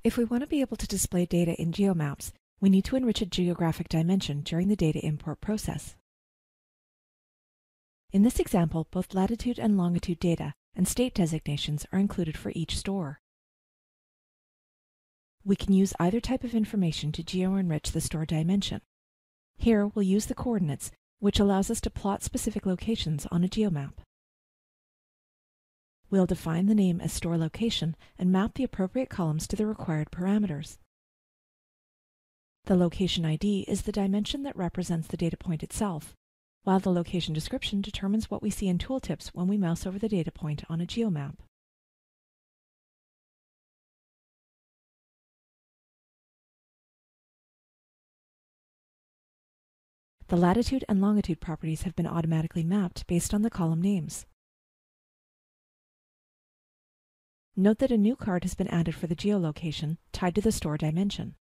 If we want to be able to display data in geomaps, we need to enrich a geographic dimension during the data import process. In this example, both latitude and longitude data and state designations are included for each store. We can use either type of information to geo-enrich the store dimension. Here, we'll use the coordinates, which allows us to plot specific locations on a geomap. We'll define the name as store location and map the appropriate columns to the required parameters. The location ID is the dimension that represents the data point itself, while the location description determines what we see in tooltips when we mouse over the data point on a geomap. The latitude and longitude properties have been automatically mapped based on the column names. Note that a new card has been added for the geolocation tied to the store dimension.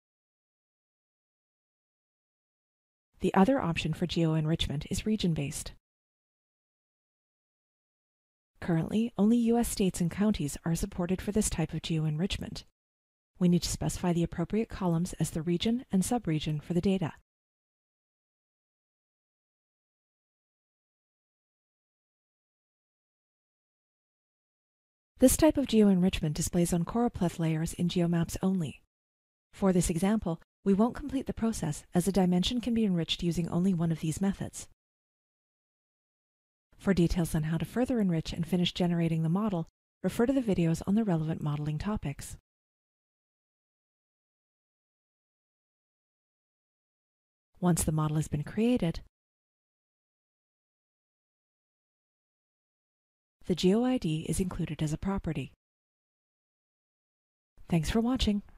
The other option for geo-enrichment is region-based. Currently, only U.S. states and counties are supported for this type of geo-enrichment. We need to specify the appropriate columns as the region and subregion for the data. This type of geo-enrichment displays on choropleth layers in geomaps only. For this example, we won't complete the process as a dimension can be enriched using only one of these methods. For details on how to further enrich and finish generating the model, refer to the videos on the relevant modeling topics. Once the model has been created, the GeoID is included as a property. Thanks for watching.